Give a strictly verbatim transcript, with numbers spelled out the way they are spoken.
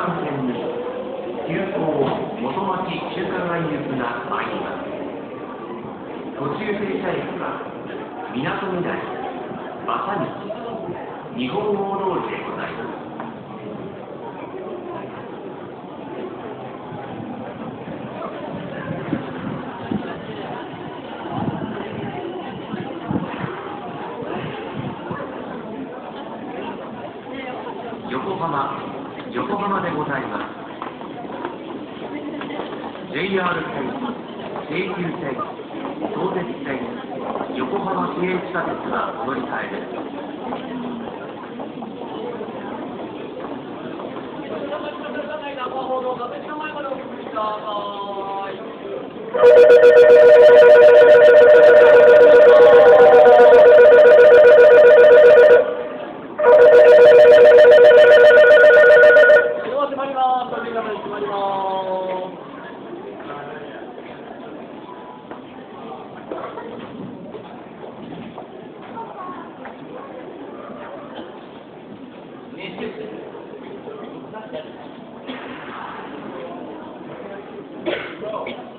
番線に急行元町中華街行きが参ります。途中停車駅はみなとみらい、馬車道、日本大通りでございます。横浜、横浜でございます。ジェイアール 線、京急線、相鉄線、横浜市営地下鉄がお乗り換えです。 Thank you.